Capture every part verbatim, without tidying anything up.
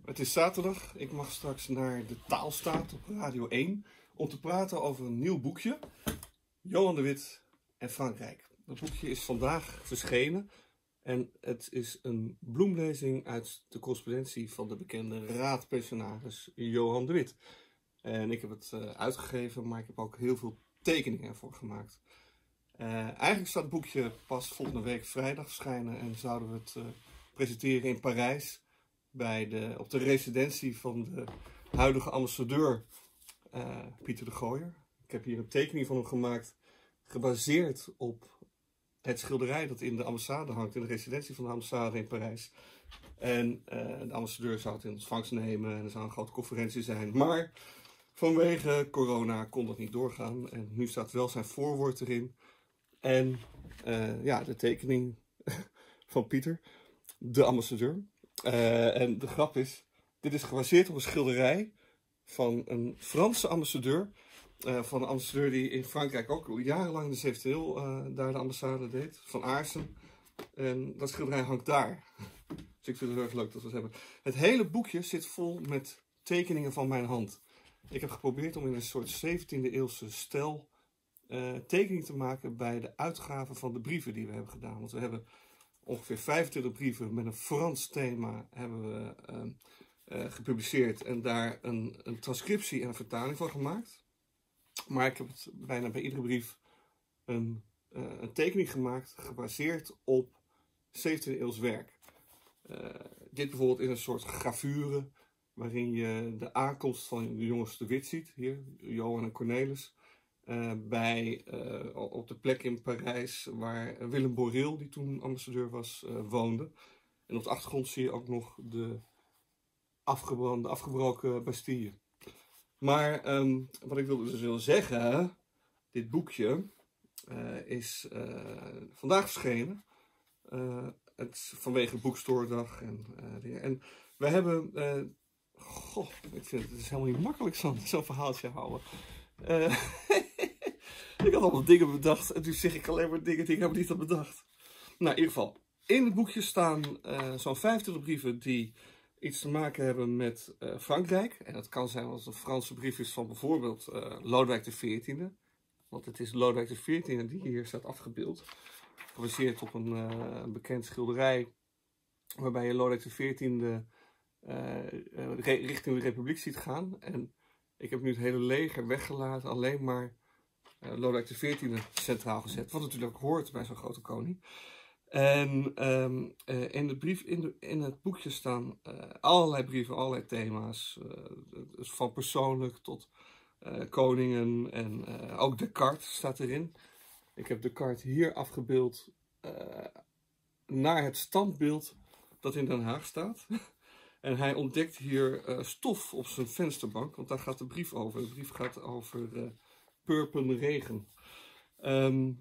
Het is zaterdag. Ik mag straks naar de Taalstaat op Radio één om te praten over een nieuw boekje. Johan de Wit en Frankrijk. Dat boekje is vandaag verschenen en het is een bloemlezing uit de correspondentie van de bekende raadpensionaris Johan de Wit. En ik heb het uh, uitgegeven, maar ik heb ook heel veel tekeningen ervoor gemaakt. Uh, eigenlijk staat het boekje pas volgende week vrijdag verschijnen en zouden we het uh, presenteren in Parijs bij de, op de residentie van de huidige ambassadeur uh, Pieter de Gooijer. Ik heb hier een tekening van hem gemaakt, gebaseerd op het schilderij dat in de ambassade hangt, in de residentie van de ambassade in Parijs. En uh, de ambassadeur zou het in ontvangst nemen en er zou een grote conferentie zijn. Maar vanwege corona kon dat niet doorgaan en nu staat wel zijn voorwoord erin. En uh, ja, de tekening van Pieter, de ambassadeur. Uh, en de grap is, dit is gebaseerd op een schilderij van een Franse ambassadeur. Uh, van een ambassadeur die in Frankrijk ook jarenlang in de zeventiende eeuw uh, daar de ambassade deed. Van Aarsen. En dat schilderij hangt daar. Dus ik vind het heel erg leuk dat we het hebben. Het hele boekje zit vol met tekeningen van mijn hand. Ik heb geprobeerd om in een soort zeventiende eeuwse stijl uh, tekening te maken bij de uitgave van de brieven die we hebben gedaan. Want we hebben ongeveer vijfentwintig brieven met een Frans thema hebben we uh, uh, gepubliceerd. En daar een, een transcriptie en een vertaling van gemaakt. Maar ik heb het bijna bij iedere brief een, uh, een tekening gemaakt gebaseerd op zeventiende eeuws werk. Uh, dit bijvoorbeeld is een soort gravure waarin je de aankomst van de jongens de Wit ziet. Hier, Johan en Cornelis. Uh, bij, uh, op de plek in Parijs waar Willem Boreel, die toen ambassadeur was, uh, woonde. En op de achtergrond zie je ook nog de afgebrande, afgebroken Bastille. Maar um, wat ik wilde dus wil zeggen, dit boekje uh, is uh, vandaag verschenen. Uh, het is vanwege Boekstoordag. En, uh, en wij hebben, uh, goh, ik vind het, het is helemaal niet makkelijk zo'n zo'n verhaaltje houden. Uh, ik had allemaal dingen bedacht en nu zeg ik alleen maar dingen die ik helemaal niet had bedacht. Nou, in ieder geval, in het boekje staan uh, zo'n vijfentwintig brieven die iets te maken hebben met uh, Frankrijk. En dat kan zijn als een Franse brief is van bijvoorbeeld uh, Lodewijk de veertiende. Want het is Lodewijk de veertiende die hier staat afgebeeld. Gebaseerd op een uh, bekend schilderij waarbij je Lodewijk de veertiende uh, uh, richting de Republiek ziet gaan. En ik heb nu het hele leger weggelaten, alleen maar uh, Lodewijk de veertiende centraal gezet. Wat natuurlijk hoort bij zo'n grote koning. En um, uh, in, de brief, in, de, in het boekje staan uh, allerlei brieven, allerlei thema's. Uh, dus van persoonlijk tot uh, koningen en uh, ook Descartes staat erin. Ik heb Descartes hier afgebeeld uh, naar het standbeeld dat in Den Haag staat. En hij ontdekt hier uh, stof op zijn vensterbank, want daar gaat de brief over. De brief gaat over uh, purpenregen. Um,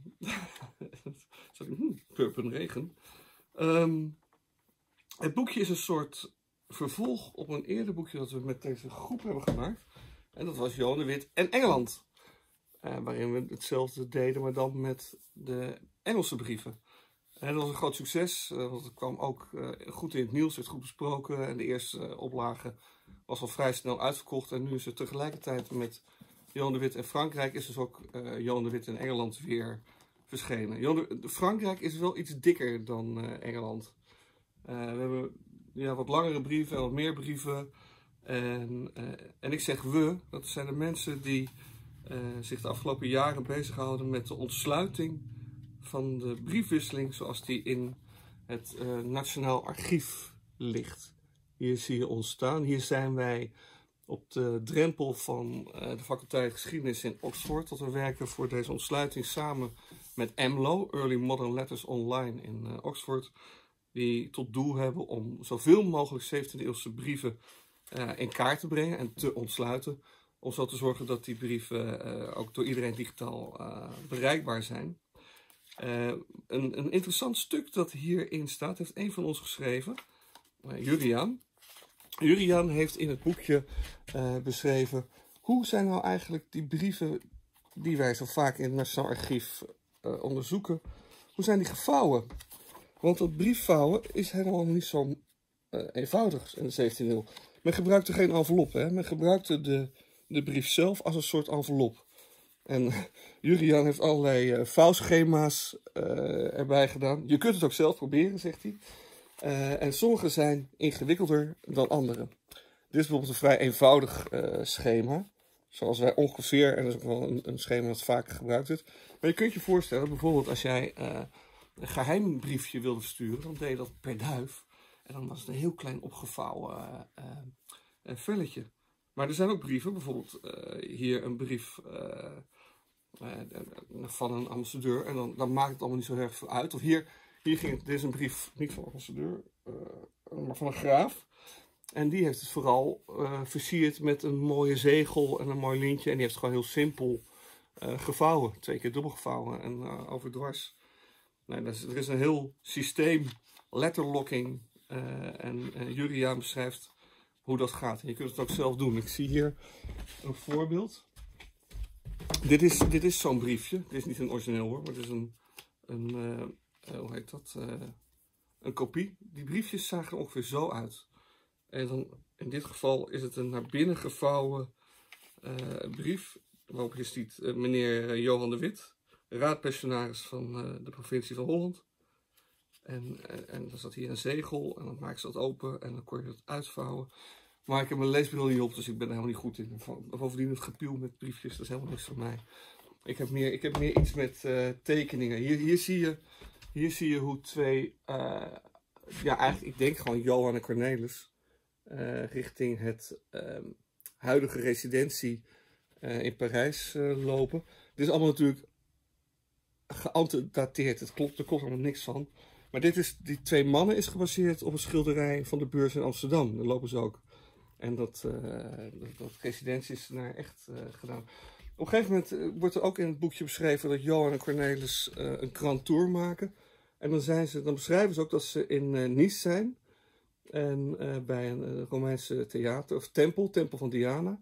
hmm, purpenregen. Um, het boekje is een soort vervolg op een eerder boekje dat we met deze groep hebben gemaakt. En dat was Johan de Wit en Engeland. Uh, waarin we hetzelfde deden, maar dan met de Engelse brieven. En dat was een groot succes, uh, want het kwam ook uh, goed in het nieuws, werd goed besproken. En de eerste uh, oplage was al vrij snel uitverkocht. En nu is het tegelijkertijd met Johan de Wit en Frankrijk is dus ook uh, Johan de Wit in Engeland weer verschenen. Johan de, de Frankrijk is wel iets dikker dan uh, Engeland. Uh, we hebben ja, wat langere brieven en wat meer brieven. En, uh, en ik zeg we, dat zijn de mensen die uh, zich de afgelopen jaren bezighouden met de ontsluiting van de briefwisseling zoals die in het uh, Nationaal Archief ligt. Hier zie je ons staan. Hier zijn wij op de drempel van uh, de faculteit Geschiedenis in Oxford. Dat we werken voor deze ontsluiting samen met E M L O, Early Modern Letters Online in uh, Oxford. Die tot doel hebben om zoveel mogelijk zeventiende eeuwse brieven uh, in kaart te brengen en te ontsluiten. Om zo te zorgen dat die brieven uh, ook door iedereen digitaal uh, bereikbaar zijn. Uh, een, een interessant stuk dat hierin staat, heeft een van ons geschreven, uh, Juriaan. Juriaan heeft in het boekje uh, beschreven hoe zijn nou eigenlijk die brieven die wij zo vaak in het Nationaal Archief uh, onderzoeken, hoe zijn die gevouwen? Want dat briefvouwen is helemaal niet zo uh, eenvoudig in de zeventiende eeuw. Men gebruikte geen envelop, hè? Men gebruikte de, de brief zelf als een soort envelop. En Juriaan heeft allerlei uh, vouwschema's uh, erbij gedaan. Je kunt het ook zelf proberen, zegt hij. Uh, en sommige zijn ingewikkelder dan andere. Dit is bijvoorbeeld een vrij eenvoudig uh, schema. Zoals wij ongeveer, en dat is ook wel een, een schema dat vaker gebruikt wordt. Maar je kunt je voorstellen, bijvoorbeeld als jij uh, een geheim briefje wilde versturen, dan deed je dat per duif. En dan was het een heel klein opgevouwen uh, uh, uh, velletje. Maar er zijn ook brieven, bijvoorbeeld uh, hier een brief uh, uh, van een ambassadeur. En dan, dan maakt het allemaal niet zo erg veel uit. Of hier, hier ging het, dit is een brief, niet van een ambassadeur, uh, maar van een graaf. En die heeft het vooral uh, versierd met een mooie zegel en een mooi lintje. En die heeft het gewoon heel simpel uh, gevouwen. Twee keer dubbel gevouwen en uh, overdwars. Nee, dus er is een heel systeem, letterlocking. Uh, en uh, Juriaan beschrijft hoe dat gaat. En je kunt het ook zelf doen. Ik zie hier een voorbeeld. Dit is, dit is zo'n briefje. Dit is niet een origineel hoor, maar het is een, een uh, uh, hoe heet dat? Uh, een kopie. Die briefjes zagen er ongeveer zo uit. En dan, in dit geval is het een naar binnen gevouwen uh, brief. Waarop je ziet uh, meneer Johan de Wit, raadpensionaris van uh, de provincie van Holland. En, en, en dan zat hier een zegel en dan maak je dat open en dan kon je dat uitvouwen. Maar ik heb mijn leesbril niet op, dus ik ben er helemaal niet goed in. Bovendien het gepiel met briefjes, dat is helemaal niks voor mij. Ik heb meer, ik heb meer iets met uh, tekeningen. Hier, hier, zie je, hier zie je hoe twee, uh, ja eigenlijk, ik denk gewoon Johan en Cornelis, uh, richting het uh, huidige residentie uh, in Parijs uh, lopen. Dit is allemaal natuurlijk geantedateerd, het klopt, er klopt allemaal niks van. Maar dit is, die twee mannen is gebaseerd op een schilderij van de beurs in Amsterdam. Daar lopen ze ook. En dat, uh, dat, dat residentie is naar echt uh, gedaan. Op een gegeven moment uh, wordt er ook in het boekje beschreven dat Johan en Cornelis uh, een grand tour maken. En dan, zijn ze, dan beschrijven ze ook dat ze in uh, Nice zijn. En uh, bij een uh, Romeinse theater, of tempel, tempel van Diana.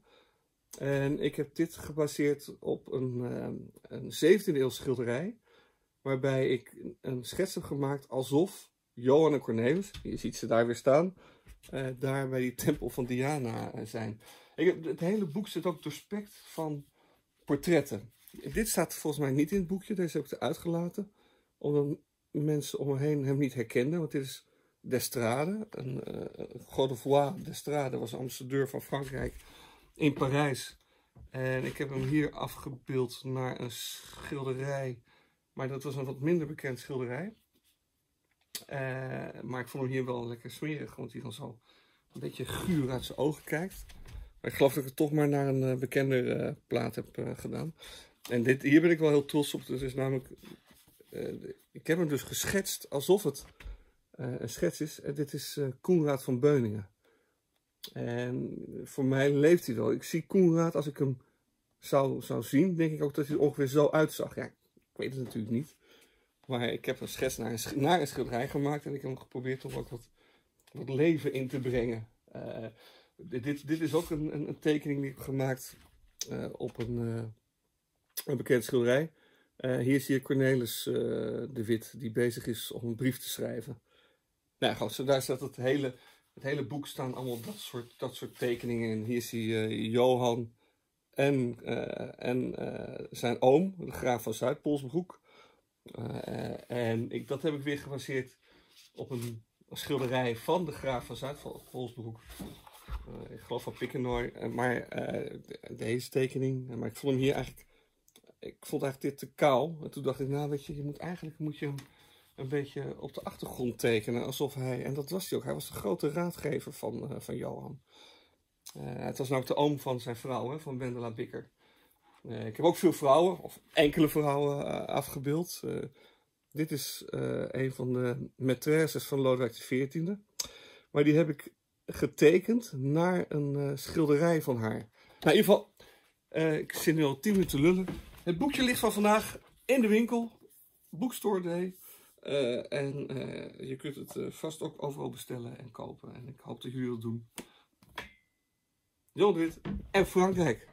En ik heb dit gebaseerd op een, uh, een zeventiende eeuws schilderij. Waarbij ik een schets heb gemaakt alsof Johan en Cornelis, je ziet ze daar weer staan, uh, daar bij die tempel van Diana uh, zijn. Ik heb, het hele boek zit ook doorspekt van portretten. Dit staat volgens mij niet in het boekje, deze heb ik eruit gelaten. Omdat mensen om me heen hem niet herkenden, want dit is d'Estrade. Een uh, Godefroy d'Estrade was ambassadeur van Frankrijk in Parijs. En ik heb hem hier afgebeeld naar een schilderij. Maar dat was een wat minder bekend schilderij. Uh, maar ik vond hem hier wel lekker smerig, want hij dan zo een beetje guur uit zijn ogen kijkt. Maar ik geloof dat ik het toch maar naar een uh, bekender uh, plaat heb uh, gedaan. En dit, hier ben ik wel heel trots op. Het is namelijk, uh, ik heb hem dus geschetst alsof het uh, een schets is. En dit is uh, Coenraad van Beuningen. En voor mij leeft hij wel. Ik zie Coenraad, als ik hem zou, zou zien, denk ik ook dat hij er ongeveer zo uitzag. Ja, ik weet het natuurlijk niet. Maar ik heb een schets naar een, naar een schilderij gemaakt. En ik heb hem geprobeerd om ook wat, wat leven in te brengen. Uh, dit, dit is ook een, een, een tekening die ik heb gemaakt uh, op een, uh, een bekend schilderij. Uh, hier zie je Cornelis uh, de Wit die bezig is om een brief te schrijven. Nou goed, zo daar staat het hele, het hele boek staan allemaal dat soort, dat soort tekeningen in. Hier zie je uh, Johan en, uh, en uh, zijn oom, de graaf van Zuid-Polsbroek. Uh, en ik, dat heb ik weer gebaseerd op een schilderij van de graaf van Zuid-Polsbroek. Uh, ik geloof van Pickenoy. Uh, maar uh, deze tekening, maar ik vond hem hier eigenlijk, ik vond eigenlijk dit te kaal. En toen dacht ik, nou weet je, je moet eigenlijk moet je hem een beetje op de achtergrond tekenen. Alsof hij, en dat was hij ook, hij was de grote raadgever van, uh, van Johan. Uh, het was nou ook de oom van zijn vrouw, hè, van Wendela Bicker. Uh, ik heb ook veel vrouwen, of enkele vrouwen, uh, afgebeeld. Uh, dit is uh, een van de maîtresses van Lodewijk de veertiende. Maar die heb ik getekend naar een uh, schilderij van haar. Nou, in ieder geval, uh, ik zit nu al tien minuten te lullen. Het boekje ligt van vandaag in de winkel. Bookstore Day. Uh, en uh, je kunt het uh, vast ook overal bestellen en kopen. En ik hoop dat jullie dat doen. Johan de Wit en Frankrijk.